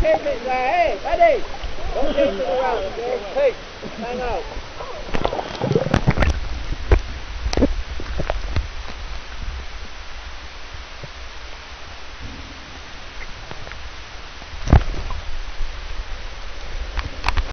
Keep it there, hey, Eddie! Don't chase it around, okay? Hey, hang out.